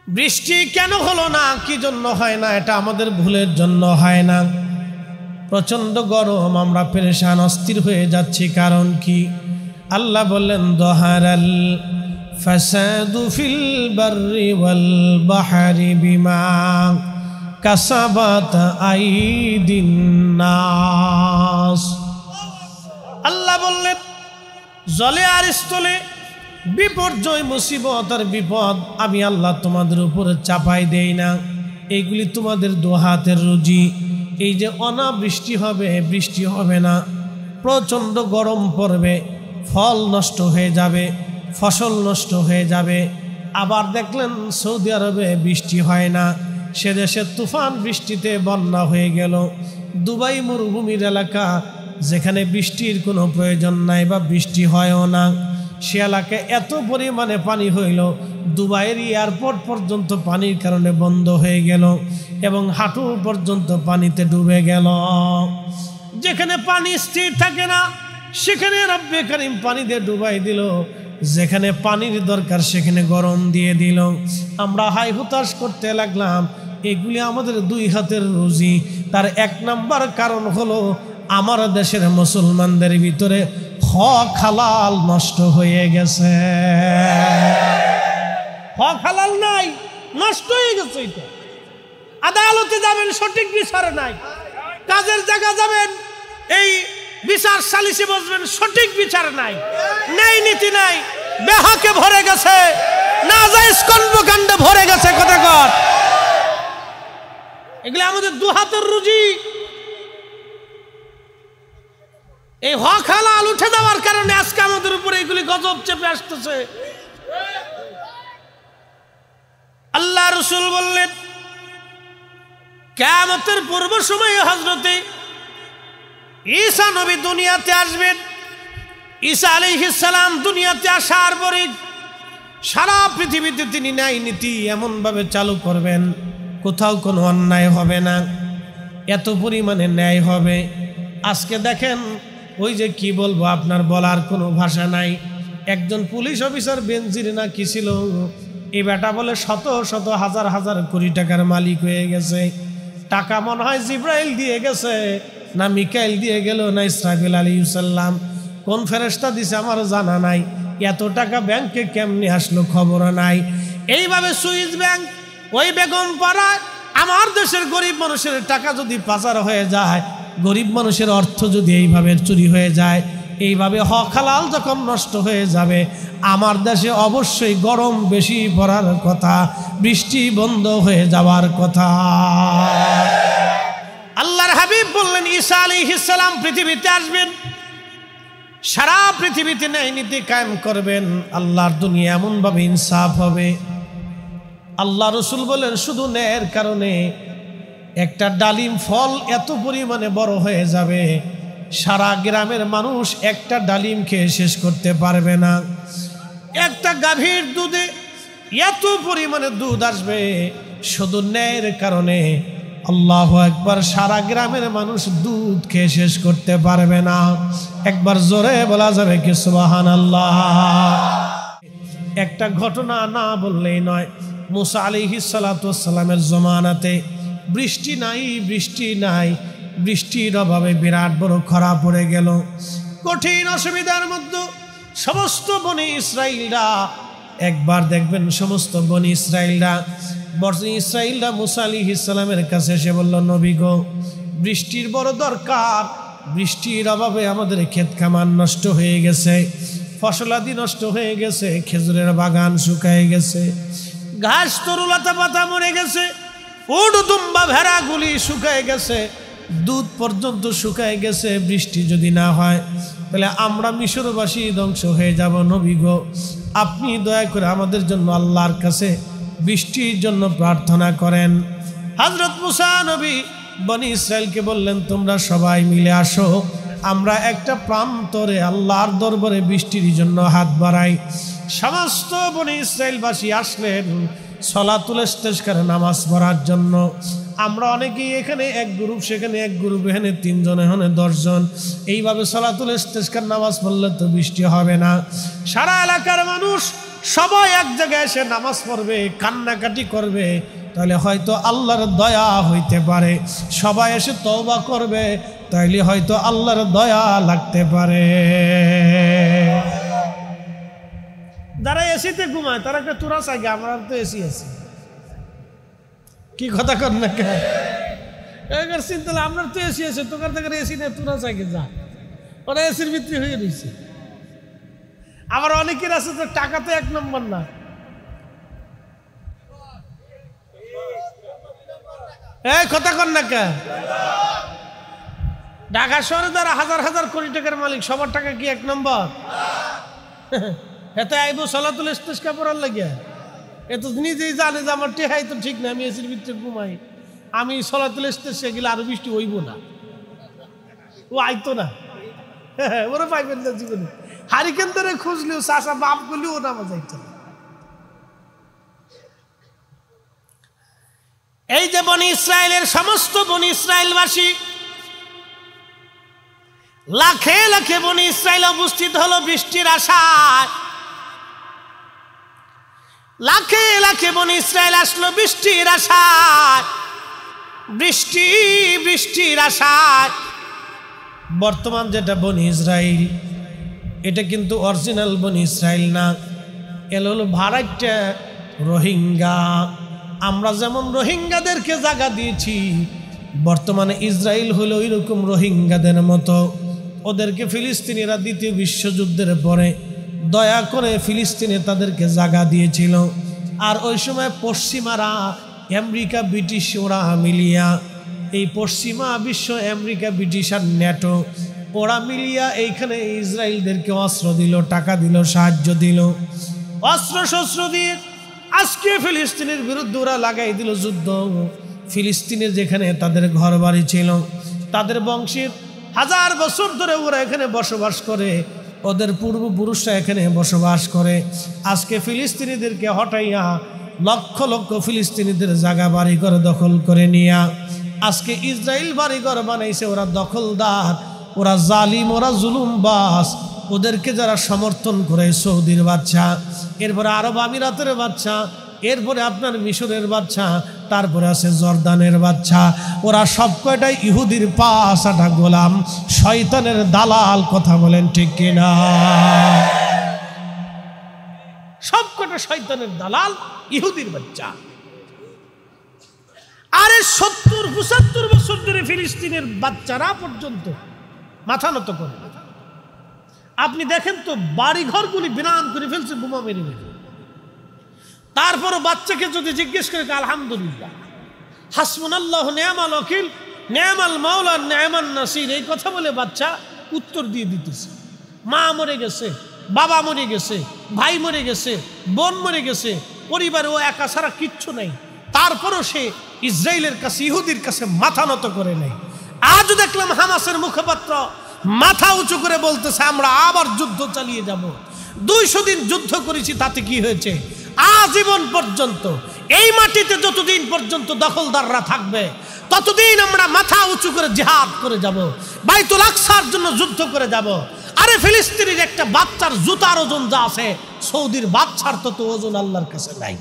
বৃষ্টি কেন হলো না, কি জন্য হয় না? এটা আমাদের ভুলের জন্য হয় না। প্রচন্ড গরম, আমরা পেরেশান অস্থির হয়ে যাচ্ছি। কারণ কি? আল্লাহ বললেন দহারাল ফাসাদু ফিল বাররি ওয়াল বাহরি বিমা কাসাবাত আইদিন নাস। আল্লাহ বললেন জলে আর স্থলে বিপর্যয়, মুসিবত আর বিপদ আমি আল্লাহ তোমাদের উপরে চাপাই দেই না। এইগুলি তোমাদের দোহাতের রুজি। এই যে অনাবৃষ্টি হবে, বৃষ্টি হবে না, প্রচণ্ড গরম পড়বে, ফল নষ্ট হয়ে যাবে, ফসল নষ্ট হয়ে যাবে। আবার দেখলেন সৌদি আরবে বৃষ্টি হয় না, সে দেশে তুফান বৃষ্টিতে বন্যা হয়ে গেল। দুবাই মরুভূমির এলাকা, যেখানে বৃষ্টির কোনো প্রয়োজন নাই বা বৃষ্টি হয়ও না, সে এলাকায় এত পরিমাণে পানি হইল, দুবাইয়ের এয়ারপোর্ট পর্যন্ত পানির কারণে বন্ধ হয়ে গেল এবং হাঁটু পর্যন্ত পানিতে ডুবে গেল। যেখানে পানি স্থির থাকে না, সেখানে রব্বে কারিম পানি দিয়ে ডুবাই দিল। যেখানে পানির দরকার, সেখানে গরম দিয়ে দিল। আমরা হাই হুতাশ করতে লাগলাম। এগুলি আমাদের দুই হাতের রুজি। তার এক নাম্বার কারণ হলো আমার দেশের মুসলমানদের ভিতরে হক হালাল নষ্ট হয়ে গেছে। হক হালাল নাই, নষ্ট হয়ে গেছে। এটা আদালতে যাবেন, সঠিক বিচার নাই। কাজের জায়গা যাবেন, এই বিচার সালিসে বসবেন, সঠিক বিচার নাই, ন্যায় নীতি নাই, বেহাকে ভরে গেছে, নাজায়েজ কর্মকাণ্ডে ভরে গেছে। কথা কর, এগুলো আমাদের দু হাতের রুজি। এই হক হালাল উঠে যাওয়ার কারণে আজকে আমাদের উপরে এগুলি গজব চেপে আসতেছে। আল্লাহ রাসূল বললেন কিয়ামতের পূর্ব সময়ে হযরতে ঈসা নবী দুনিয়াতে আসবেন। ঈসা আলাইহিস সালাম দুনিয়াতে আসার পরে সারা পৃথিবীতে তিনি ন্যায় নীতি এমনভাবে চালু করবেন, কোথাও কোনো অন্যায় হবে না, এত পরিমাণে ন্যায় হবে। আজকে দেখেন, ওই যে কি বলবো, আপনার বলার কোনো ভাষা নাই। একজন পুলিশ অফিসার বেনজির না কি ছিল, এই বেটা বলে শত শত হাজার হাজার কোটি টাকার মালিক হয়ে গেছে। টাকা মনে হয় জিব্রাইল দিয়ে গেছে, না মিকাইল দিয়ে গেল, না ইসরাফিল আলাইহিস সালাম, কোন ফেরেশতা দিছে আমার জানা নাই। এত টাকা ব্যাংকে কেমনে আসলো খবর নাই। এইভাবে সুইস ব্যাংক, ওই বেগম পাড়ায় আমার দেশের গরিব মানুষের টাকা যদি পাচার হয়ে যায়, গরিব মানুষের অর্থ যদি এইভাবে চুরি হয়ে যায়, এইভাবে হক হালাল যখন নষ্ট হয়ে যাবে, আমার দেশে অবশ্যই গরম বেশি পড়ার কথা, বৃষ্টি বন্ধ হয়ে যাওয়ার কথা। আল্লাহর হাবিব বললেন ঈসা আলাইহিস সালাম পৃথিবীতে আসবেন, সারা পৃথিবীতে ন্যায় নীতি কায়েম করবেন, আল্লাহর দুনিয়া এমনভাবে ইনসাফ হবে। আল্লাহ রাসূল বলেন শুধু ন্যায়ের কারণে একটা ডালিম ফল এত পরিমাণে বড় হয়ে যাবে, সারা গ্রামের মানুষ একটা ডালিম খেয়ে শেষ করতে পারবে না। একটা গাভীর দুধে এত পরিমাণে দুধ আসবে, শুধু ন্যায়ের কারণে। আল্লাহু আকবার, সারা গ্রামের মানুষ দুধ খেয়ে শেষ করতে পারবে না। একবার জোরে বলা যাবে কি সুবহানাল্লাহ? একটা ঘটনা না বললেই নয়। মুসা আলাইহিস সালাতু ওয়াস সালামের জমানাতে বৃষ্টি নাই, বৃষ্টি নাই, বৃষ্টির অভাবে বিরাট বড় খরা পড়ে গেল। কঠিন অসুবিধার মধ্যে সমস্ত বনি ইসরাইলরা, একবার দেখবেন সমস্ত বনি ইসরাইলরা মুসা আলাইহিস সালামের কাছে এসে বলল, নবী গো, বৃষ্টির বড় দরকার, বৃষ্টির অভাবে আমাদের ক্ষেত খামার নষ্ট হয়ে গেছে, ফসলাদি নষ্ট হয়ে গেছে, খেজুরের বাগান শুকায় গেছে, ঘাস তরুলতা পাতা মরে গেছে, উট দুম্বা ভেড়াগুলি শুকায় গেছে, দুধ পর্যন্ত শুকায় গেছে। বৃষ্টি যদি না হয় তাহলে আমরা মিশরবাসী ধ্বংস হয়ে যাব। নবী গো, আপনি দয়া করে আমাদের জন্য আল্লাহর কাছে বৃষ্টির জন্য প্রার্থনা করেন। হযরত মুসা নবী বনি ইসরাইলকে বললেন, তোমরা সবাই মিলে আসো, আমরা একটা প্রান্তরে আল্লাহর দরবারে বৃষ্টির জন্য হাত বাড়াই। সমস্ত বনি ইসরাইলবাসী আসলেন সলাতুল ইস্তিসকার নামাজ পড়ার জন্য। আমরা অনেকেই এখানে এক গ্রুপ, সেখানে এক গ্রুপ, এখানে 3 জন, এখানে 10 জন, এইভাবে সলাতুল ইস্তিসকার নামাজ পড়লে তো বৃষ্টি হবে না। সারা এলাকার মানুষ সবাই এক জায়গায় এসে নামাজ পড়বে, কান্নাকাটি করবে, তাহলে হয়তো আল্লাহর দয়া হইতে পারে। সবাই এসে তওবা করবে, তাইলে হয়তো আল্লাহর দয়া লাগতে পারে। যারা এসিতে ঘুমায় তারা একটা তোরা চাইগে, আমার তো এসি আছে। কি কথা কর না কে চিন্তা, আপনার তো এসি আছে, তোকার দেখার এসি নেই, তোরা চাইগে যা। ওরা এসির ভিতরে হয়ে রয়েছে। আবার অনেকের আছে তো টাকা তো এক নম্বর না, এই কথা কর না কে। ঢাকা শহরে যারা হাজার হাজার কোটি টাকার মালিক, সবার টাকা কি এক নম্বর? এতে আইব সলাতুল ইস্তিসকা পড়ার লাগিয়া, এ তো নিজেই জানে যে আমার টেহাই তো ঠিক না, আমি এসির ভিতরে ঘুমাই, আমি সলাতুল ইস্তিসকা গেলে আরো বৃষ্টি হইব না, ও আইতো না। ওরা পাইবেন না জীবনে। হারিকেন ধরে খুঁজলেও, চাষা বাপ করলেও নামাজ আইতো না। এই যে বনি ইসরায়েলের সমস্ত বনি ইসরায়েলবাসী, লাখে লাখে বনি ইসরায়েল উপস্থিত হলো বৃষ্টির আশায়। লাখে লাখে বনি ইসরায়েল আসলো বৃষ্টির আশায়, বৃষ্টির আশায়। বর্তমান যেটা বনি ইসরায়েল, এটা কিন্তু অরিজিনাল বনি ইসরায়েল না, এলো হলো ভাড়াইটা রোহিঙ্গা। আমরা যেমন রোহিঙ্গাদেরকে জায়গা দিয়েছি, বর্তমানে ইসরায়েল হলো ওইরকম রোহিঙ্গাদের মতো। ওদেরকে ফিলিস্তিনিরা দ্বিতীয় বিশ্বযুদ্ধের পরে দয়া করে ফিলিস্তিনে তাদেরকে জায়গা দিয়েছিল। আর ওই সময় পশ্চিমারা, আমেরিকা, ব্রিটিশ, ওরা মিলিয়া, এই পশ্চিমা বিশ্ব, আমেরিকা, ব্রিটিশ আর ন্যাটো, ওরা মিলিয়া এইখানে ইসরায়েলদেরকে অস্ত্র দিল, টাকা দিল, সাহায্য দিল, অস্ত্র শস্ত্র দিয়ে আজকে ফিলিস্তিনের বিরুদ্ধে ওরা লাগাই দিল যুদ্ধ। ফিলিস্তিনের যেখানে তাদের ঘর বাড়ি ছিল, তাদের বংশের হাজার বছর ধরে ওরা এখানে বসবাস করে, ওদের পূর্বপুরুষরা এখানে বসবাস করে। আজকে ফিলিস্তিনিদেরকে হটাইয়া লক্ষ লক্ষ ফিলিস্তিনিদের জায়গা বাড়ি ঘর দখল করে নিয়া আজকে ইসরায়েল বাড়ি ঘর বানাইছে। ওরা দখলদার, ওরা জালিম, ওরা জুলুমবাজ। ওদেরকে যারা সমর্থন করে, সৌদির বাচ্চা, এরপরে আরব আমিরাতের বাচ্চা, এরপরে আপনার মিশরের বাচ্চা, তারপরে আছে জর্দানের বাচ্চা, ওরা সব কয়টাই ইহুদির পাঁচটা গোলাম, শয়তানের দালাল। কথা বলেন ঠিক কিনা? সব কটা শয়তানের দালাল, ইহুদির বাচ্চা। আরে 70-75 বছর ধরে ফিলিস্তিনের বাচ্চারা পর্যন্ত মাথা নত করে। আপনি দেখেন তো, বাড়ি ঘরগুলি বিরান করে ফেলছে বোমা মেরে মেরে। তারপরও বাচ্চাকে যদি জিজ্ঞেস করে, আলহামদুলিল্লাহ, হাসবুনাল্লাহু নি'মাল ওয়াকিল, নি'মাল মাওলা, নি'মান নাসির, এই কথা বলে বাচ্চা উত্তর দিয়ে দিতেছে। মা মরে গেছে, বাবা মরে গেছে, ভাই মরে গেছে, বোন মরে গেছে, পরিবারে ও একা ছাড়া কিচ্ছু নেই, তারপরও সে ইসরায়েলের কাছে, ইহুদির কাছে মাথা নত করে নেই। আজ দেখলাম হামাসের মুখপাত্র মাথা উঁচু করে বলতেছে, আমরা আবার যুদ্ধ চালিয়ে যাব। 200 দিন যুদ্ধ করেছি, তাতে কি হয়েছে? আজীবন পর্যন্ত এই মাটিতে যতদিন পর্যন্ত দখলদাররা থাকবে, ততদিন আমরা মাথা উঁচু করে জিহাদ করে যাব, বাইতুল আকসার জন্য যুদ্ধ করে যাব। আরে ফিলিস্তিনের একটা বাচ্চার জুতার ওজন যা আছে, সৌদির বাচ্চার তত ওজন আল্লাহর কাছে নাই।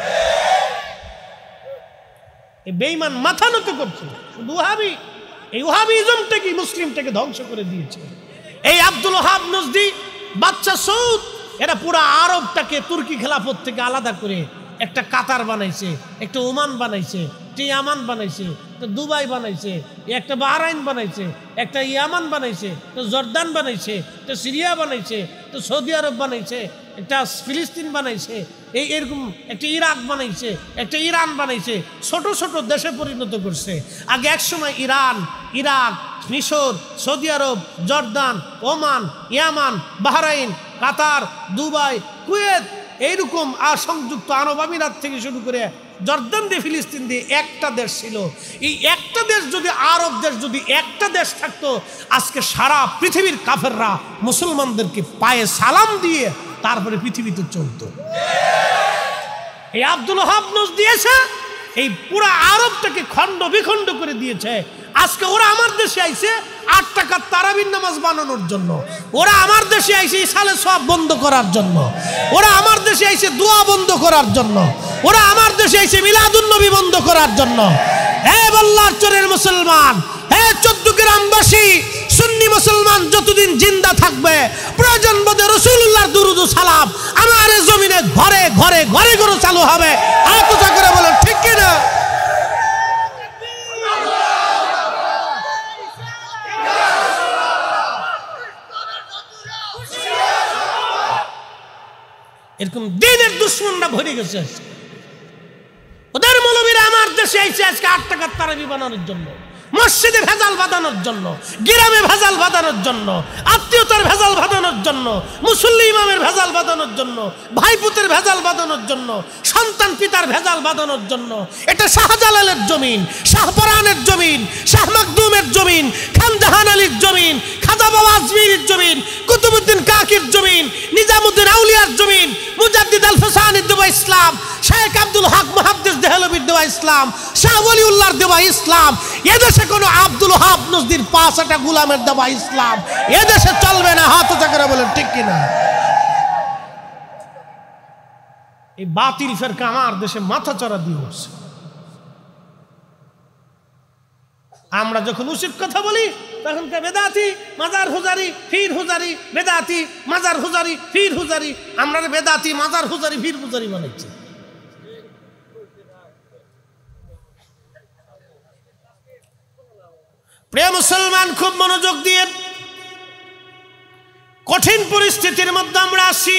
এই বেঈমান মাথা নত করছে। শুধু ওহাবি, এই ওহাবিজমটাকে, মুসলিমটাকে ধ্বংস করে দিয়েছে। এই আব্দুল ওহাব নজদি, বাচ্চা সৌদ, এরা পুরো আরবটাকে তুর্কি খেলাফত থেকে আলাদা করে একটা কাতার বানাইছে, একটা ওমান বানাইছে, একটা ইয়ামান বানাইছে, একটা দুবাই বানাইছে, একটা বাহরাইন বানাইছে, একটা ইয়ামান বানাইছে, একটা জর্দান বানাইছে, একটা সিরিয়া বানাইছে, একটা সৌদি আরব বানাইছে, একটা ফিলিস্তিন বানাইছে, এরকম একটা ইরাক বানাইছে, একটা ইরান বানাইছে। ছোট ছোট দেশে পরিণত করছে। আগে একসময় ইরান, ইরাক, মিশর, সৌদি আরব, জর্দান, ওমান, ইয়ামান, বাহরাইন, কাতার, দুবাই, কুয়েত, এইরকম আর সংযুক্ত আরব আমিরাত থেকে শুরু করে জর্দান দিয়ে, ফিলিস্তিন দিয়ে একটা দেশ ছিল। এই একটা দেশ যদি, আরব দেশ যদি একটা দেশ থাকতো, আজকে সারা পৃথিবীর কাফেররা মুসলমানদেরকে পায়ে সালাম দিয়ে তারপরে পৃথিবীতে চলতো। এই আব্দুল ওহাব নজদি এসে এই পুরা আরবটাকে খণ্ড বিখণ্ড করে দিয়েছে। আজকে ওরা আমার দেশে আইছে 8 টাকার তারাবির নামাজ বানানোর জন্য, ওরা আমার দেশে আইছে ইসালে সব বন্ধ করার জন্য, ওরা আমার দেশে আইছে দোয়া বন্ধ করার জন্য, ওরা আমার দেশে আইছে মিলাদুন নবী বন্ধ করার জন্য। হে বল্লার চরের মুসলমান, হে 14 গ্রামবাসী, সুন্নি মুসলমান যতদিন জিন্দা থাকবে প্রয়োজন বোধে রাসূলুল্লাহর দুরুদ ও সালাম আমার এই জমিনে ঘরে ঘরে ঘরে ঘরে চালু হবে। হাত উঁচা করে বলেন ঠিক কি না? এরকম দিনের দুশ্মনরা ভরে গেছে। ওদের মৌলবীরা আমার দেশে আইছে আজকে 8 টাকার তারাবি বানানোর জন্য, মসজিদে ভেজাল বাঁধানোর জন্য, গ্রামে ভেজাল বাঁধানোর জন্য, আত্মীয়তার ভেজাল বাঁধানোর জন্য, মুসল্লি ইমামের ভেজাল বাঁধানোর জন্য, ভাইপুতের ভেজাল বাঁধানোর জন্য, সন্তান পিতার ভেজাল বাঁধানোর জন্য। এটা শাহজালালের জমিন, শাহপরানের জমিন, শাহ মাকদুমের জমিন, খান জাহান আলীর জমিন, খাজা বাবা আজমিরের জমিন, কুতুবউদ্দিন কাকির জমিন, নিজামুদ্দিন আউলিয়ার জমিন, মুজাদ্দিদ আল ফসানির দেওয়া ইসলাম, শেখ আব্দুল হক মুহাদ্দিস দেহলভির দেওয়া ইসলাম, শাহ ওয়ালিউল্লাহর দেওয়া ইসলাম। এদেশে কোনো আব্দুল ওহাব নজদির 5টা গোলামের দেওয়া ইসলাম এদেশে চলবে না। হাত উঁচা করে বলেন ঠিক কিনা? এই বাতিল ফেরকা আমার দেশে মাথা চড়া দিয়ে উঠছে। আমরা যখন উচিত কথা বলি তখন বেদাতি, মাজার হুজারি, ফির হুজারি, বেদাতি, মাজার হুজারি, ফির হুজারি। আমরা বেদাতি, মাজার হুজারি, ফির হুজারি বানাইছি। প্রিয় মুসলমান, খুব মনোযোগ দিয়ে, কঠিন পরিস্থিতির মধ্যে আমরা আছি।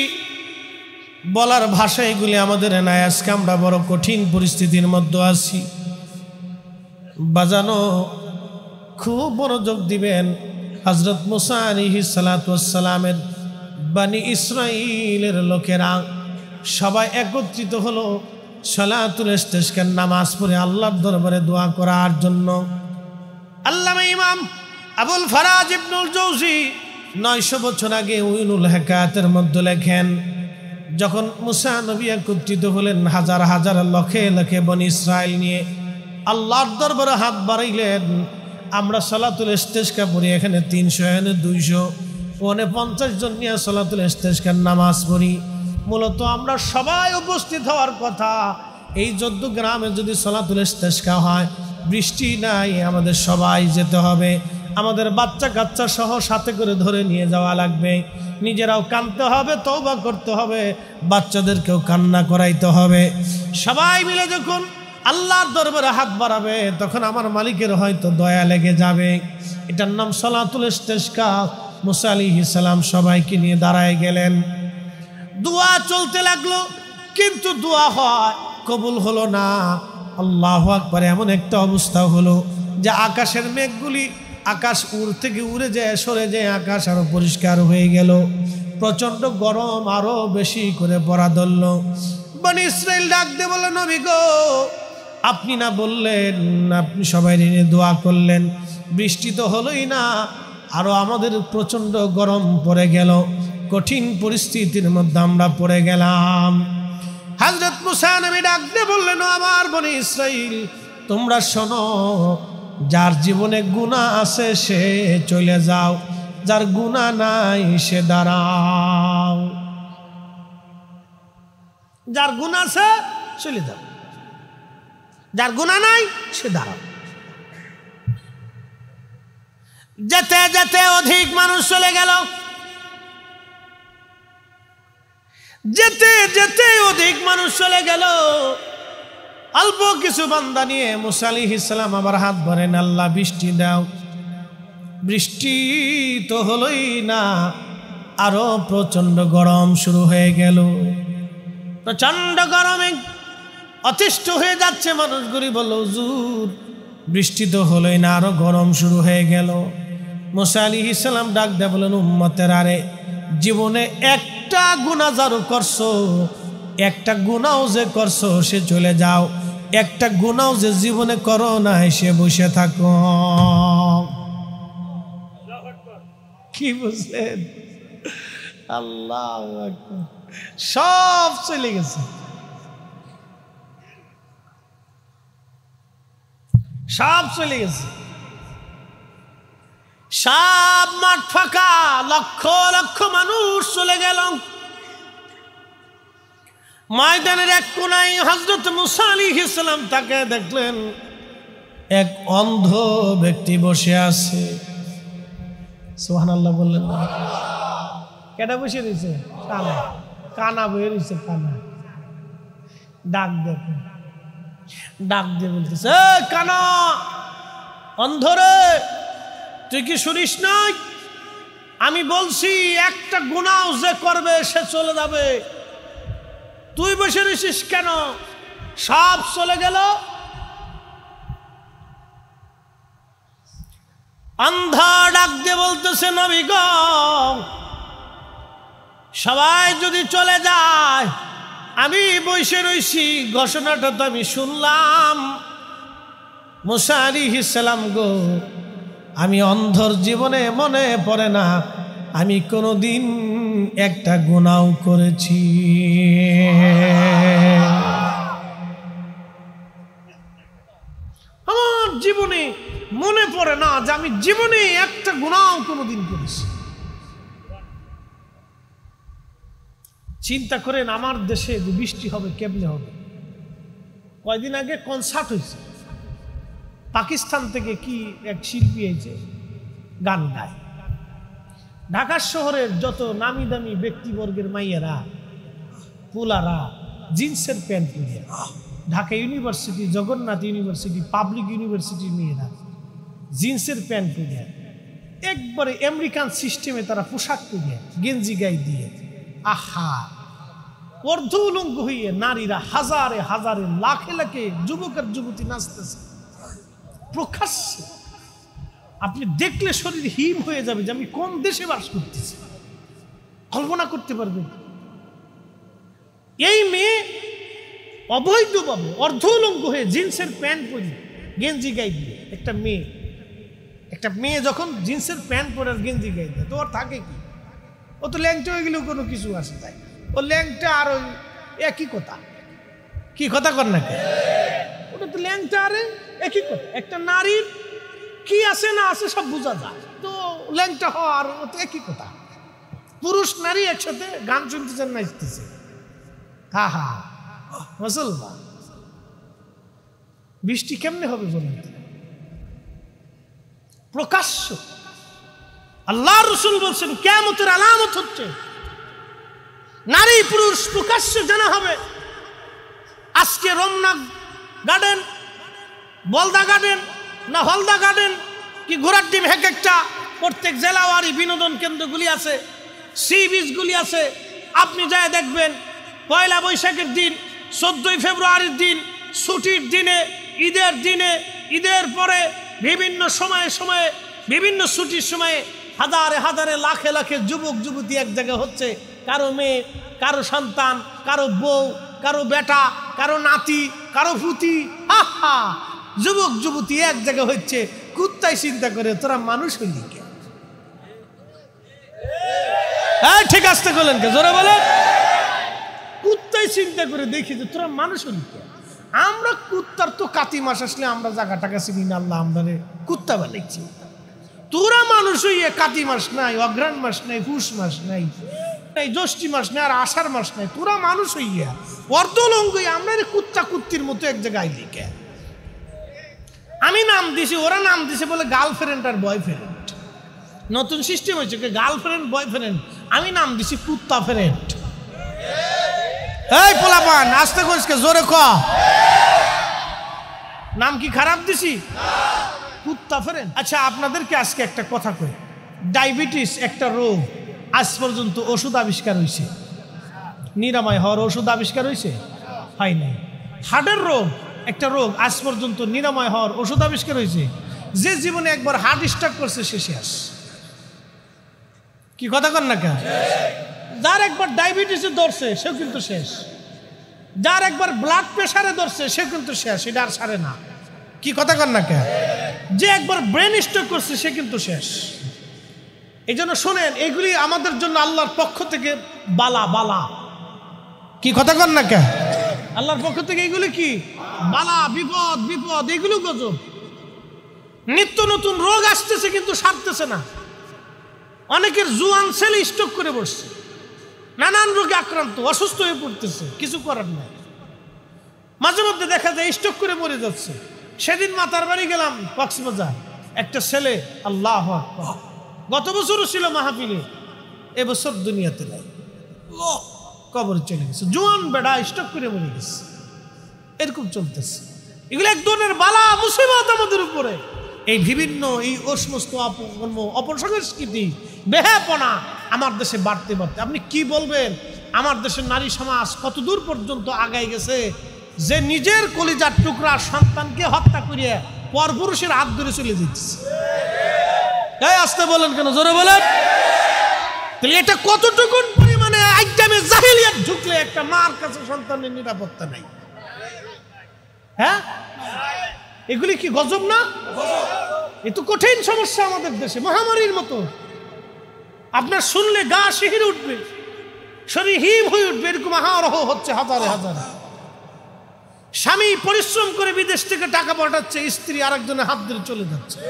বলার ভাষা এগুলি আমাদের নাই। আজকে আমরা বড় কঠিন পরিস্থিতির মধ্যে আছি। বাজানো খুব মনোযোগ দিবেন। হযরত মুসা আলাইহিস সালাতু ওয়াস সালামের বনি ইসরাইলের লোকেরা সবাই একত্রিত হলো সালাতুল ইস্তিসকার নামাজ পড়ে আল্লাহর দরবারে দোয়া করার জন্য। আল্লামা ইমাম আবুল ফারাজ ইবনুল জৌজি 900 বছর আগে উইনুল হিকায়াতের মধ্যে লেখেন, যখন মুসা নবী একত্রিত হলেন হাজার হাজার লক্ষে লক্ষে বনি ইসরাইল নিয়ে আল্লাহর দরবারে হাত বাড়াইলেন, আমরা সালাতুল ইস্তিসকা পড়ি, এখানে 300 এখানে 200 ওখানে 50 জন নিয়ে সালাতুল ইস্তিসকার নামাজ পড়ি। মূলত আমরা সবাই উপস্থিত হওয়ার কথা। এই 14 গ্রামে যদি সালাতুল ইস্তিসকা হয়, বৃষ্টি নাই, আমাদের সবাই যেতে হবে। আমাদের বাচ্চা কাচ্চা সহ সাথে করে ধরে নিয়ে যাওয়া লাগবে। নিজেরাও কাঁদতে হবে, তওবা করতে হবে, বাচ্চাদেরকেও কান্না করাইতে হবে। সবাই মিলে যখন আল্লাহর দরবারে হাত বাড়াবে তখন আমার মালিকের হয়তো দয়া লেগে যাবে। এটার নাম সালাতুল ইস্তিসকা। মুসা আলাইহিস সালাম সবাইকে নিয়ে দাঁড়ায় গেলেন। দোয়া চলতে লাগলো, কিন্তু দোয়া হয় কবুল হলো না। আল্লাহু আকবার। এমন একটা অবস্থা হলো যে আকাশের মেঘগুলি আকাশ থেকে উড়ে যায়, সরে যায়, আকাশ আরো পরিষ্কার হয়ে গেল। প্রচন্ড গরম আরো বেশি করে পড়া ধরল। বনি ইসরাইল ডাক দিয়ে বলল, নবী গো, আপনি না বললেন আপনি সবাই নিয়ে দোয়া করলেন, বৃষ্টি তো হলোই না, আরো আমাদের প্রচন্ড গরম পড়ে গেল, কঠিন পরিস্থিতির মধ্যে আমরা পড়ে গেলাম। হযরত মুসা নবী ডাক দিয়ে বললেন, আমার বনি ইসরাইল, তোমরা শোনো, যার জীবনে গুনাহ আছে সে চলে যাও, যার গুনাহ নাই সে দাঁড়াও। যার গুনাহ আছে চলে যাও, যার গুনাহ নাই সে দাঁড়াও। যেতে যেতে অধিক মানুষ চলে গেল, যেতে যেতে অধিক মানুষ চলে গেল। অল্প কিছু বান্দা নিয়ে মুসা আলাইহিস সালাম আবার হাত ভরেন, আল্লাহ বৃষ্টি দাও। বৃষ্টি তো হলোই না, আরো প্রচন্ড গরম শুরু হয়ে গেল। প্রচন্ড গরমে অতিষ্ঠ হয়ে যাচ্ছে মানুষগুলি। বলল, হুজুর বৃষ্টি তো হলোই না, আরো গরম শুরু হয়ে গেল। মুসা আলাইহিস সালাম ডাক দেয়া বলেন, উম্মতের, আরে জীবনে একটা গুনাহ যারো করছো, একটা গুনাহ যে করছো সে চলে যাও, একটা গুনাহ যে জীবনে করো না সে বসে থাকো। কি বুঝলেন? আল্লাহু আকবার। সব চলে গেছে। সব চলে গেছে, সব মাঠ ফাঁকা, লক্ষ লক্ষ মানুষ চলে গেল। ময়দানের এক কোনায় হযরত মুসা আলাইহিস সালাম তাকে দেখলেন, এক অন্ধ ব্যক্তি বসে আছে। সুবহানাল্লাহ বললেন না? কেডা বসে রয়েছে? কানা, কানা বসে রয়েছে, কানা। ডাক দেখো, ডাক দিয়ে বলতেছে, কানা, অন্ধরে, তুই কি শুনিস নাই? আমি বলছি একটা গুনাহ যে করবে সে চলে যাবে, তুই বসে রয়েছিস কেন? সব চলে গেল। অন্ধা ডাক দিয়ে বলতেছে, নবী গো, সবাই যদি চলে যায়, আমি বসে রইছি, ঘোষণাটা তো আমি শুনলাম। মুসা আলাইহিস সালাম গো, আমি অন্ধর জীবনে মনে পড়ে না আমি কোনোদিন একটা গুনাহ করেছি। আমার জীবনে মনে পড়ে না যে আমি জীবনে একটা গুনাহ কোনোদিন করেছি। চিন্তা করেন, আমার দেশে যে বৃষ্টি হবে কেমনে হবে? কয়দিন আগে কনসার্ট হয়েছে, পাকিস্তান থেকে কি এক শিল্পী হয়েছে, গান গায়। ঢাকা শহরের যত নামি দামি ব্যক্তিবর্গের মাইয়েরা, পোলারা জিন্সের প্যান্ট পরে, Dhaka university, Jagannath university, public ইউনিভার্সিটির মেয়েরা জিন্সের প্যান্ট পরে, একবারে আমেরিকান সিস্টেমে তারা পোশাক পরে, গেঞ্জি গায়ে দিয়ে, আহা, অর্ধ উলঙ্গ হইয়ে নারীরা হাজারে হাজারে লাখে লাখে যুবক আর যুবতী নাচতেছে প্রকাশ্যে। আপনি দেখলে শরীর হিম হয়ে যাবে যে আমি কোন দেশে বাস করতেছি, কল্পনা করতে পারবেন। এই মেয়ে অবৈধভাবে অর্ধ উলঙ্গ হয়ে জিন্সের প্যান্ট পরে, গেঞ্জি গায়ে দিয়ে, একটা মেয়ে যখন জিন্সের প্যান্ট পরে আর গেঞ্জি গায়ে দেয় তো ওর থাকে কি? ও তো ল্যাংটা হয়ে গেলেও কোনো কিছু আসে যায়, ও ল্যাংটা আর ওই একই কথা। কি কথা কর না, ওটা তো ল্যাংটা আরে একই কথা। একটা নারীর কি আছে না আছে সব বোঝা যায়, তো ল্যাংটা হওয়া আর ও তো একই কথা। পুরুষ নারী একসাথে গান শুনতেছেন, নাচতেছে, হা হা মুসলমান। বৃষ্টি কেমনে হবে বলেন? প্রকাশ্য। আল্লাহ রাসূল বলছেন কিয়ামতের আলামত হচ্ছে নারী পুরুষ প্রকাশ্যে জানা হবে। আজকে রমনা গার্ডেন, বলদা গার্ডেন না হলদা গার্ডেন কি ঘোড়ার ডিম, এক একটা প্রত্যেক জেলাওয়ারি বিনোদন কেন্দ্রগুলি আছে, সি বিচগুলি আছে। আপনি যায় দেখবেন, পয়লা বৈশাখের দিন, 14ই ফেব্রুয়ারির দিন, ছুটির দিনে, ঈদের দিনে, ঈদের পরে বিভিন্ন সময়ে সময়ে বিভিন্ন ছুটির সময়ে হাজারে হাজারে লাখে লাখে যুবক যুবতী এক জায়গায় হচ্ছে। কারো মেয়ে, কারো সন্তান, কারো বউ, কারো বেটা, কারো নাতি, কারো পুতি, আহা, যুবক যুবতী এক জায়গায় হচ্ছে। কুত্তাই চিন্তা করে তোরা মানুষ হইলি কে? হ্যাঁ ঠিক আসতে বলেন কে, জোরে বলেন। কুত্তাই চিন্তা করে দেখি যে তোরা মানুষ হইলি কে? আমরা কুত্তার তো কাতি মাস আসলে আমরা জায়গা টাকা চিনি না, আল্লাহ আমরা কুত্তা বানাইছি। তোরা মানুষ হইয়া কাতি মাস নাই, অগ্রহায়ণ মাস নাই, পুষ মাস নাই, জ্যৈষ্ঠী মাস নাই, আর আষাঢ় মাস নাই, তোরা মানুষ হইয়া অর্ধলঙ্গ আমরা কুত্তা কুত্তির মতো এক জায়গায় লিখে। আমি নাম দিছি, ওরা নাম দিছে বলে গার্লফ্রেন্ড আর বয়ফ্রেন্ড। নতুন সিস্টেম হয়েছে গার্লফ্রেন্ড বয়ফ্রেন্ড, আমি নাম দিছি কুত্তা ফ্রেন্ড। এই পোলাপান আস্তে করিস, জোরে ক, নাম কি খারাপ দিছি? কুত্তা ফ্রেন্ড। আচ্ছা আপনাদেরকে আজকে একটা কথা কই, ডায়াবেটিস একটা রোগ, আজ পর্যন্ত ওষুধ আবিষ্কার হয়েছে, নিরাময় হওয়ার ওষুধ আবিষ্কার হয়েছে? হয় নাই। হার্টের রোগ একটা রোগ, আজ পর্যন্ত নিরাময় হওয়ার ওষুধ আবিষ্কার হয়েছে? যে জীবনে একবার হার্ট স্ট্রোক করছে সে শেষ। কি কথা কন না কেন? যার একবার ডায়াবেটিসে ধরছে সেও কিন্তু শেষ, যার একবার ব্লাড প্রেশারে ধরছে সে কিন্তু শেষ, এটা আর সারে না। কি কথা কন না কেন? যে একবার ব্রেন স্ট্রোক করছে সে কিন্তু শেষ। এই জন্য শোনেন, এগুলি আমাদের জন্য আল্লাহর পক্ষ থেকে বালা বালা। কি কথা কন না কেন? আল্লাহর পক্ষ থেকে এগুলি কি বালা, বিপদ বিপদ, এগুলো গজব। নিত্য নতুন রোগ আসতেছে কিন্তু সারতেছে না। অনেকের জুয়ান ছেলে স্ট্রোক করে বসছে, নানান রোগে আক্রান্ত, অসুস্থ হয়ে পড়তেছে, কিছু করার নাই। মাঝে মধ্যে দেখা যায় স্ট্রোক করে মরে যাচ্ছে। সেদিন মাতার বাড়ি গেলাম কক্সবাজার, একটা ছেলে, আল্লাহ আকবার, গত বছরও ছিল মাহফিলে, এবছর দুনিয়াতে নাই, কবরে চলে গেছে। জোয়ান বেড়া স্ট্রোক করে মরে গেছে। এরকম চলতেছে। এগুলো এক ধরনের বালা মুসিবত আমাদের উপরে। এই বিভিন্ন এই সমস্ত অপসংস্কৃতি, বেহাপনা আমার দেশে বাড়তে বাড়তে, আপনি কি বলবেন? আমার দেশের নারী সমাজ কত দূর পর্যন্ত আগাই গেছে যে নিজের কলিজার টুকরা সন্তানকে হত্যা করিয়ে পরপুরুষের হাত ধরে চলে যাচ্ছে। আসতে বলেন কেন, জোরে বলেন। তাহলে এটা কতটুকুন পরিমাণে আইটামে জাহিলিয়াত ঢুকলে একটা মার কাছে সন্তানের নিরাপত্তা নাই। হ্যাঁ, এগুলি কি গজব না? এ তো কঠিন সমস্যা আমাদের দেশে, মহামারীর মতো। আপনার শুনলে গা শিহরে উঠবে, শরীর হিম হয়ে উঠবে। এরকম আহারহ হচ্ছে হাজারে হাজারে। স্বামী পরিশ্রম করে বিদেশ থেকে টাকা পাঠাচ্ছে, স্ত্রী আরেকজনের হাত ধরে চলে যাচ্ছে।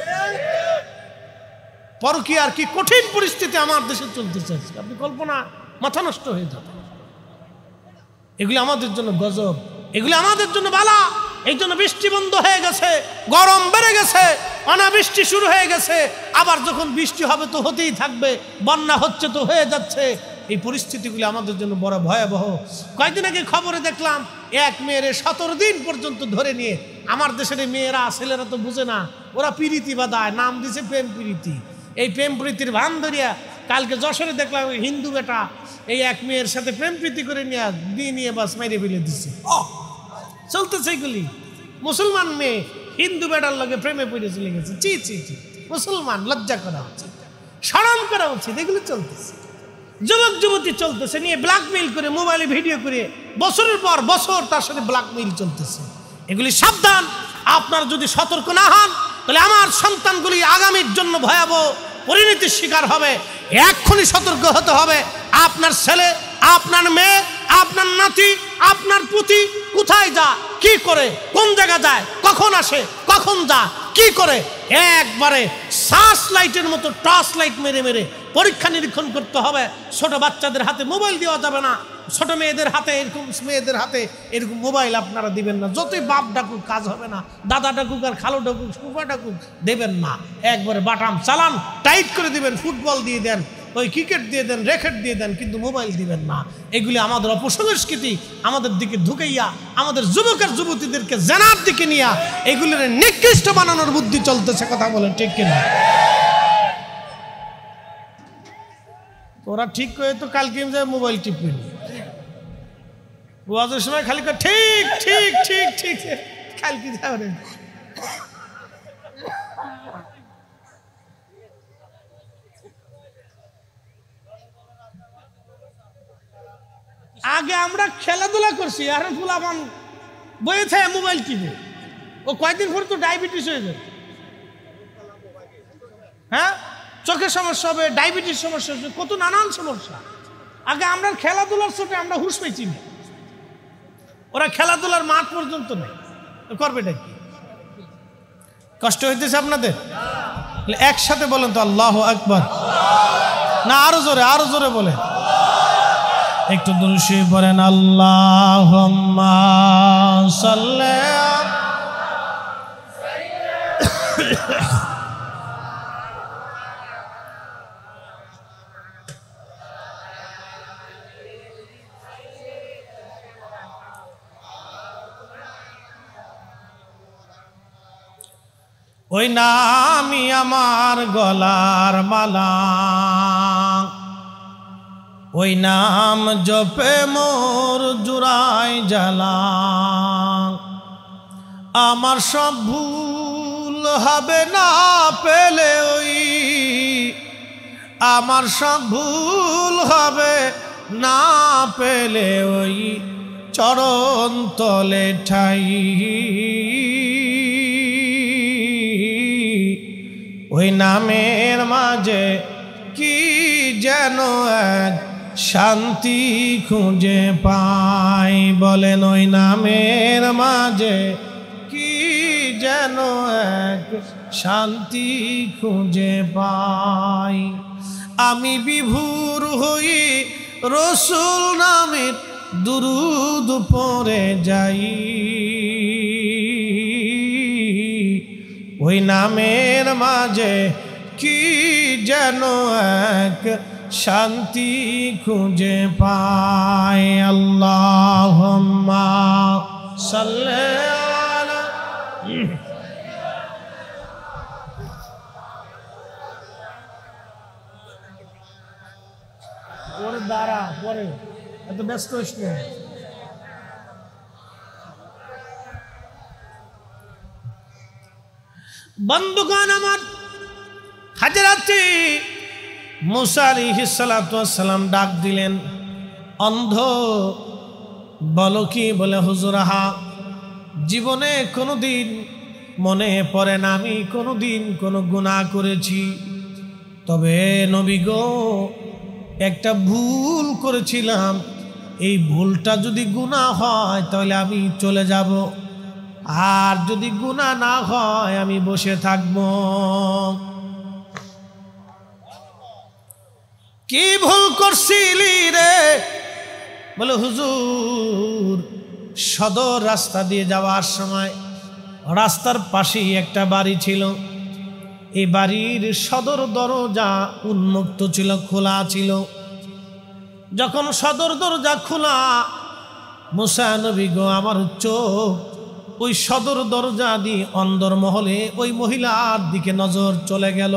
পরকীয়ার কি কঠিন পরিস্থিতি আমার দেশে চলতেছে, আপনি কল্পনা, মাথা নষ্ট হয়ে যাবে। এগুলি আমাদের জন্য গজব, এগুলি আমাদের জন্য বালা। এই জন্য বৃষ্টি বন্ধ হয়ে গেছে, গরম বেড়ে গেছে, অনাবৃষ্টি শুরু হয়ে গেছে। আবার যখন বৃষ্টি হবে তো হতেই থাকবে, বন্যা হচ্ছে তো হয়ে যাচ্ছে। এই পরিস্থিতিগুলি আমাদের জন্য বড় ভয়াবহ। কয়েকদিন আগে খবরে দেখলাম এক মেয়ের 17 দিন পর্যন্ত ধরে নিয়ে, আমার দেশের মেয়েরা ছেলেরা তো বুঝে না, ওরা পিরিতি বাঁধায়, নাম দিছে প্রেম প্রীতি। এই প্রেম প্রীতির ভান ধরিয়া কালকে যশোরে দেখলাম হিন্দু বেটা এই এক মেয়ের সাথে প্রেম প্রীতি করে নিয়ে বাস মেরে ফেলে দিচ্ছে। চলতেছে এগুলি। মুসলমান মেয়ে হিন্দু বেটার লগে প্রেমে পড়ে চলে গেছে। চি চি চি, মুসলমান, লজ্জা করা উচিত, শরম করা উচিত। এগুলি চলতেছে। যুবক যুবতী চলতেছে নিয়ে ব্ল্যাকমেইল করে, মোবাইলে ভিডিও করে বছরের পর বছর তার সাথে ব্ল্যাকমেইল চলতেছে। এগুলি সাবধান। আপনারা যদি সতর্ক না হন তাহলে আমার সন্তানগুলি আগামীর জন্য ভয়াবহ পরিণতির শিকার হবে। এক্ষুনি সতর্ক হতে হবে। আপনার ছেলে, আপনার মেয়ে, আপনার নাতি, আপনার পুতি কোথায় যা, কি করে, কোন জায়গা যায়, কখন আসে, কখন যা, কি করে, একবারে সার্চ লাইটের মতো টর্চ লাইট মেরে মেরে পরীক্ষা নিরীক্ষণ করতে হবে। ছোট বাচ্চাদের হাতে মোবাইল দেওয়া যাবে না। ছোট মেয়েদের হাতে এরকম মোবাইল আপনারা দিবেন না। যতই বাপ ডাকুক কাজ হবে না, দাদা ডাকুক আর খালো ডাকুক, ফুফা ডাকুক, দেবেন না। একবারে বাটাম চালান টাইট করে দিবেন, ফুটবল দিয়ে দেন, ওই ক্রিকেট দিয়ে দেন, র্যাকেট দিয়ে দেন, কিন্তু মোবাইল দিবেন না। এগুলি আমাদের অপসংস্কৃতি আমাদের দিকে ঢুকাইয়া আমাদের যুবকের যুবতীদেরকে জেনার দিকে নিয়ে এগুলির নিকৃষ্ট বানানোর বুদ্ধি চলতেছে। কথা বলেন ঠিক কিনা? ওরা ঠিক করে তো কালকে মোবাইল টিপবেন, ওয়াজের সময় খালি ঠিক ঠিক ঠিক ঠিক কালকে যাবেন। আগে আমরা খেলাধুলা করছি, আর ফুলাবান বয়ে থাকে মোবাইল টিপে। ও কয়েকদিন পর তো ডায়াবেটিস হয়ে যায়। হ্যাঁ, চোখের সমস্যা হবে, ডায়াবেটিস সমস্যা হবে, কত নানান সমস্যা। আগে আমরা খেলাধুলার সাথে আমরা হুঁশ পেয়েছি না। ওরা খেলাধুলার মাঠ পর্যন্ত নেই, করবে নাকি? কষ্ট হইতেছে আপনাদের? একসাথে বলেন তো আল্লাহু আকবার। না আরো জোরে, আরো জোরে বলেন। একটু দুরূদ পড়েন, আল্লাহুম্মা সাল্লি। ওই নামই আমার গলার মালা, ওই নাম জপে মোর জুড়াই জ্বালা। আমার সব ভুল হবে না পেলে ওই, আমার সব ভুল হবে না পেলে ওই চরণ তলে ঠাই। ওই নামের মাঝে কি যেন এক শান্তি খুঁজে পাই। বলেন ওই নামের মাঝে কি যেন এক শান্তি খুঁজে পাই। আমি বিভোর হই রসুল নামের দুরূদ পড়ে যাই, ওই নামের মাঝে কি যেন এক শান্তি খুঁজে পাই। আল্লাহুম্মা সাল্লি আলা পরে দাঁড়া, পরে এত ব্যস্ত হইস না। বন্ধুগণ আমার, হাজরাতে মুসা আলাইহিস সালাতু ওয়াস সালাম ডাক দিলেন, অন্ধ বলো কি? বলে হুজুর, হা জীবনে কোনোদিন মনে পড়ে না আমি কোনোদিন কোনো গুনাহ করেছি, তবে নবী গো একটা ভুল করেছিলাম, এই ভুলটা যদি গুনাহ হয় তাহলে আমি চলে যাব, আর যদি গুনাহ না হয় আমি বসে থাকব। কি ভুল করছিলি রে? বলে হুজুর, সদর রাস্তা দিয়ে যাওয়ার সময় রাস্তার পাশেই একটা বাড়ি ছিল, এই বাড়ির সদর দরজা উন্মুক্ত ছিল, খোলা ছিল। যখন সদর দরজা খোলা, মুসা নবী গো আমার চোখ ওই সদর দরজা দিয়ে অন্দরমহলে ওই মহিলার দিকে নজর চলে গেল।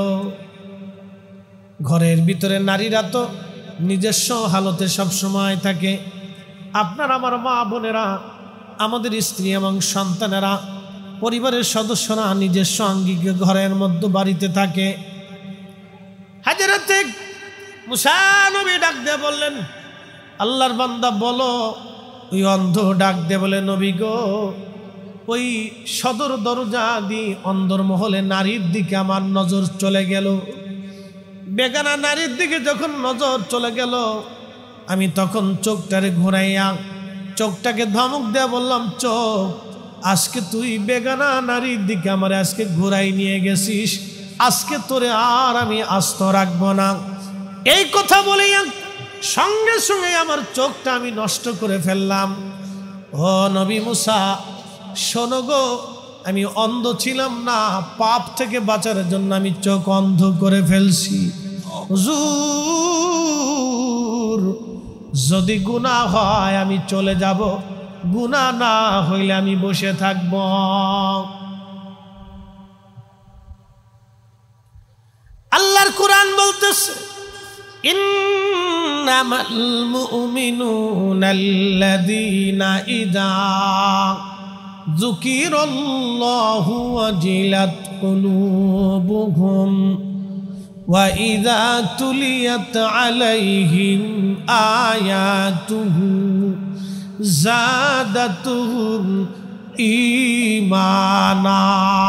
ঘরের ভিতরে নারীরা তো নিজস্ব হালতে সব সময় থাকে। আপনার আমার মা বোনেরা, আমাদের স্ত্রী এবং সন্তানেরা, পরিবারের সদস্যরা নিজস্ব আঙ্গিকে ঘরের মধ্যে বাড়িতে থাকে। হাজরাতে মুসা নবী ডাক দিয়ে বললেন, আল্লাহর বান্দা বলো। ওই অন্ধ ডাক দিয়ে বলে, নবী গো ওই সদর দরজা দিয়ে অন্দরমহলে নারীর দিকে আমার নজর চলে গেল। বেগানা নারীর দিকে যখন নজর চলে গেল, আমি তখন চোখটারে ঘুরাইয়া চোখটাকে ধমক দেয়া বললাম, চোখ আজকে তুই বেগানা নারীর দিকে আমার আজকে ঘুরাই নিয়ে গেছিস, আজকে তোরে আর আমি আস্ত রাখবো না। এই কথা বলেই সঙ্গে সঙ্গে আমার চোখটা আমি নষ্ট করে ফেললাম। ও নবী মুসা শোনো গো, আমি অন্ধ ছিলাম না, পাপ থেকে বাঁচার জন্য আমি চোখ অন্ধ করে ফেলছি। হুজুর যদি গুনাহ হয় আমি চলে যাব, গুনাহ না হইলে আমি বসে থাকব। আল্লাহর কোরআন বলতেছে, ইন্নামাল মুমিনুনা আল্লাযীনা ইযা যুকিরাল্লাহু ওয়াজিলাত কুলুবুহুম ওয়া ইযা তুলিয়াত আলাইহিম আয়াতুহু যাদাতুহুম ঈমানা।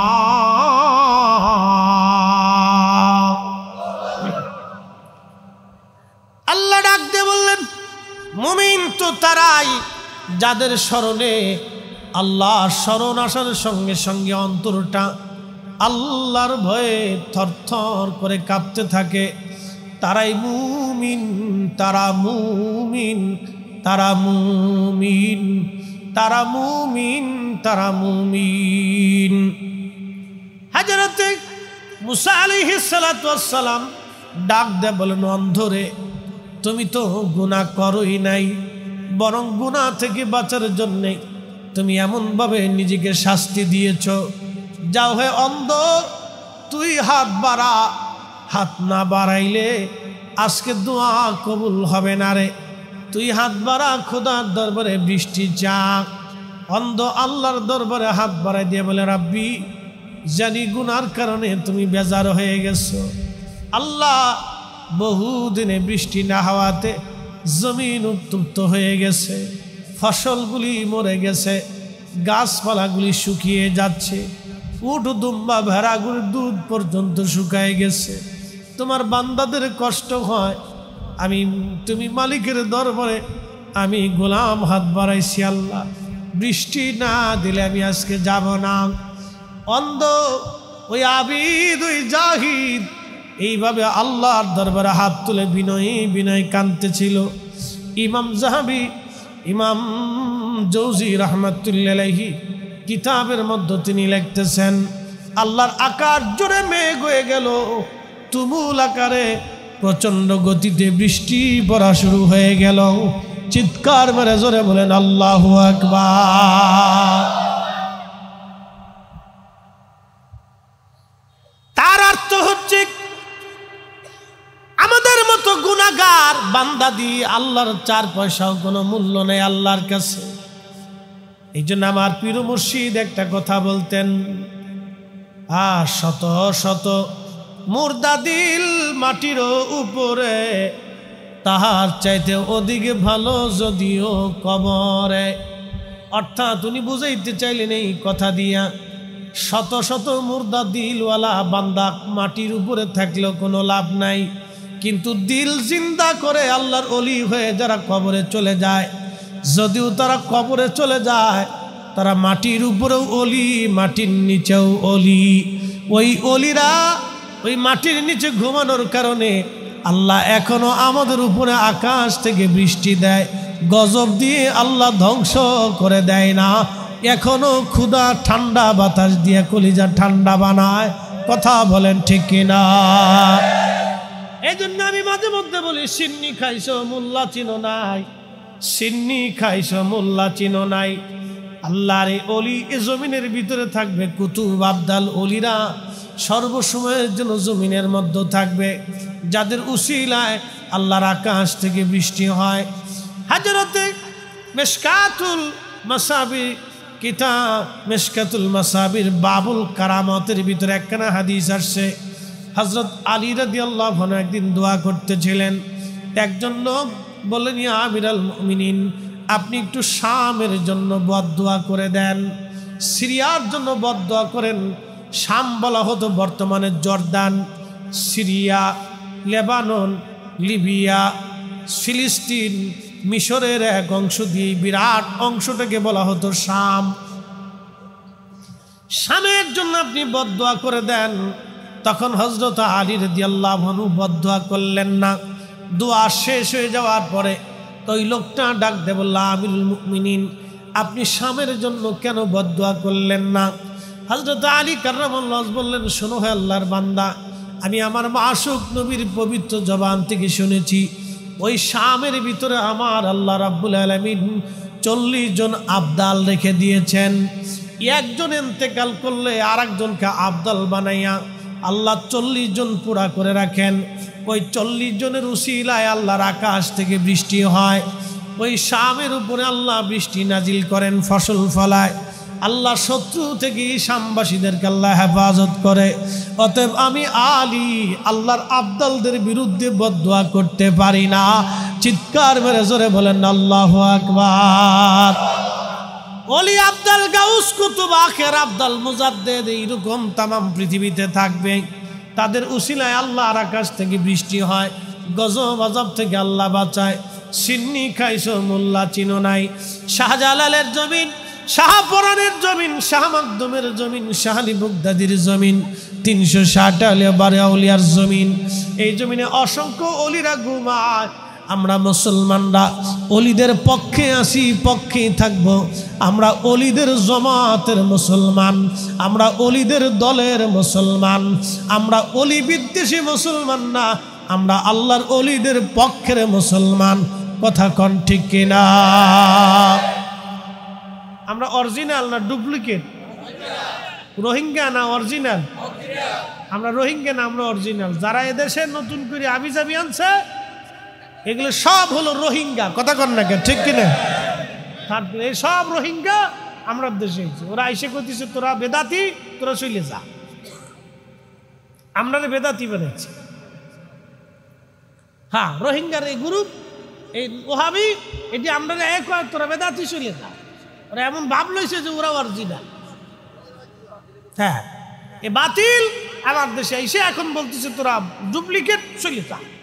আল্লাহ ডাক দিয়ে বললেন, মুমিন তো তারাই যাদের স্মরণে আল্লাহর স্মরণ আসার সঙ্গে সঙ্গে অন্তরটা আল্লাহর ভয়ে থরথর করে কাঁপতে থাকে। তারাই মুমিন, তারা মুমিন, তারা মুমিন, তারা মুমিন, তারা মুমিন। হযরতে মুসা আলাইহিস সালাতু ওয়াস সালাম ডাক দিয়ে বলেন, অন্ধরে তুমি তো গুনাহ করোই নাই, বরং গুনাহ থেকে বাঁচার জন্যে তুমি এমনভাবে নিজেকে শাস্তি দিয়েছ। যাও হে অন্ধ, তুই হাত বাড়া, হাত না বাড়াইলে আজকে দোয়া কবুল হবে না রে। তুই হাত বাড়া, খোদার দরবারে বৃষ্টি চা। অন্ধ আল্লাহর দরবারে হাত বাড়াই দিয়ে বলে, রাব্বি জানি গুনার কারণে তুমি বেজার হয়ে গেছো। আল্লাহ বহুদিনে বৃষ্টি না হওয়াতে জমিন উত্তপ্ত হয়ে গেছে, ফসলগুলি মরে গেছে, গাছপালাগুলি শুকিয়ে যাচ্ছে, উট দুম্বা ভেড়াগুলির দুধ পর্যন্ত শুকায় গেছে। তোমার বান্দাদের কষ্ট হয়, তুমি মালিকের দরবারে আমি গোলাম হাত বাড়াইছি। আল্লাহ বৃষ্টি না দিলে আমি আজকে যাব না। অন্ধ ওই আবিদ ওই জাহিদ এইভাবে আল্লাহর দরবারে হাত তুলে বিনয়ী বিনয় কাঁদতেছিল। ইমাম জাহাবি ইমাম জৌজি রহমাতুল্লাহ আলাইহি কিতাবের মধ্যে তিনি লিখতেছেন, আল্লাহর আকাশ জোরে মেঘ হয়ে গেল, তুমুল আকারে প্রচন্ড গতিতে বৃষ্টি পড়া শুরু হয়ে গেল। চিৎকার মেরে জোরে বলেন আল্লাহু আকবার। তার অর্থ হচ্ছে আমাদের মতো গুনাহগার বান্দা দিয়ে আল্লাহর 4 পয়সাও কোনো মূল্য নেই আল্লাহর কাছে। এই জন্য আমার পীর মুর্শিদ একটা কথা বলতেন, শত শত মুর্দা দিল মাটির উপরে, তাহার চাইতে অধিক ভালো যদিও কবরে। অর্থাৎ উনি বুঝাইতে চাইলেন এই কথা দিয়া, শত শত মুর্দা দিলওয়ালা বান্দা মাটির উপরে থাকলেও কোনো লাভ নাই, কিন্তু দিল জিন্দা করে আল্লাহর ওলি হয়ে যারা কবরে চলে যায়, যদিও তারা কবরে চলে যায়, তারা মাটির উপরেও ওলি, মাটির নিচেও ওলি। ওই অলিরা ওই মাটির নিচে ঘুমানোর কারণে আল্লাহ এখনো আমাদের উপরে আকাশ থেকে বৃষ্টি দেয়, গজব দিয়ে আল্লাহ ধ্বংস করে দেয় না। এখনো ক্ষুধা ঠান্ডা বাতাস দিয়ে কলিজা ঠান্ডা বানায়। কথা বলেন ঠিক কিনা? এই জন্য আমি মাঝে মধ্যে বলি, সিন্নি খাইছো মোল্লা চিনো নাই, সিন্নি খাইছো মোল্লা চিনো নাই। আল্লাহর ওলি এ জমিনের ভিতরে থাকবে, কুতুব আবদাল ওলিরা সর্বসময়ের জন্য জমিনের মধ্যে থাকবে, যাদের উসিলায় আল্লাহর আকাশ থেকে বৃষ্টি হয়। হাজরতে মিশকাতুল মাসাবি কিতাব মিশকাতুল মাসাবির বাবুল কারামতের ভিতরে একখানা হাদিস আসছে। হযরত আলী রাদিয়াল্লাহু আনহু একদিন দোয়া করতেছিলেন, একজন লোক বললেন, ইয়া আমিরাল মুমিনিন, আপনি একটু শামের জন্য বদদোয়া করে দেন, সিরিয়ার জন্য বদদোয়া করেন। শাম বলা হতো বর্তমানে জর্দান, সিরিয়া, লেবানন, লিবিয়া, ফিলিস্তিন, মিশরের এক অংশ দিয়ে বিরাট অংশটাকে বলা হতো শাম। শামের জন্য আপনি বদদোয়া করে দেন। তখন হযরত আলী রাদিয়াল্লাহু আনহু বদদোয়া করলেন না। দোয়া শেষ হয়ে যাওয়ার পরে তো ওই লোকটা ডাক দিয়ে বলল, আমিরুল মুমিনিন, আপনি শামের জন্য কেন বদদোয়া করলেন না? হযরত আলী কাররামাল্লাহু ওয়াজহু বললেন, শোনো হে আল্লাহর বান্দা, আমি আমার মাসুক নবীর পবিত্র জবান থেকে শুনেছি, ওই শামের ভিতরে আমার আল্লাহ রাব্বুল আলামিন 40 জন আবদাল রেখে দিয়েছেন। একজন ইন্তেকাল করলে আরেকজনকে আবদাল বানাইয়া আল্লাহ 40 জন পুরা করে রাখেন। ওই 40 জনের উসিলায় আল্লাহর আকাশ থেকে বৃষ্টি হয়। ওই শামের উপরে আল্লাহ বৃষ্টি নাজিল করেন, ফসল ফলায়। আল্লাহ শত্রু থেকে শামবাসীদেরকে আল্লাহ হেফাজত করে। অতএব আমি আলী আল্লাহর আবদালদের বিরুদ্ধে বদদোয়া করতে পারি না। চিৎকার মেরে জোরে বলেন আল্লাহু আকবার। ওলি আবদাল, গাউস, কুতুব, আখের আবদাল, মুজাদ্দেদ এইরকম তামাম পৃথিবীতে থাকবে। তাদের উসিলায় আল্লাহর আকাশ থেকে বৃষ্টি হয়, গজব আযাব থেকে আল্লাহ বাঁচায়। সিন্নি খাইছো মোল্লা চিনো নাই। শাহজালালের জমিন, শাহপরানের জমিন, শাহ মাকদুমের জমিন, শাহ আলী বাগদাদীর জমিন, 360 আউলিয়ার জমিন। এই জমিনে অসংখ্য অলিরা ঘুমায়। আমরা মুসলমানরা অলিদের পক্ষে আসি, পক্ষেই থাকব। আমরা অলিদের জমাতের মুসলমান, আমরা অলিদের দলের মুসলমান, আমরা অলি বিদ্বেষী মুসলমান না, আমরা আল্লাহর অলিদের পক্ষের মুসলমান। কথা কন ঠিক কিনা? আমরা অরিজিনাল না ডুপ্লিকেট? রোহিঙ্গা না অরিজিনাল? আমরা রোহিঙ্গা না, আমরা অরিজিনাল। যারা এদেশে নতুন করে আবিজাবি আনছে এগুলো সব হলো রোহিঙ্গা। কথা কন না, ঠিক কিনা? এই সব রোহিঙ্গা আমরা দেশে। ওরা এসে করতেছে, তোরা বেদাতি, তোরা চলে যা। আমরা বেদাতি বানাচ্ছি। হ্যাঁ, রোহিঙ্গার এই গ্রুপ, এই ওহাবি, এটি আমরা এক হয়, তোরা বেদাতি চলে যা। ওরা এমন ভাব লইছে যে ওরা অরিজিনাল। হ্যাঁ, এ বাতিল। আমার দেশে এসে এখন বলতেছে তোরা ডুপ্লিকেট, চলে যা।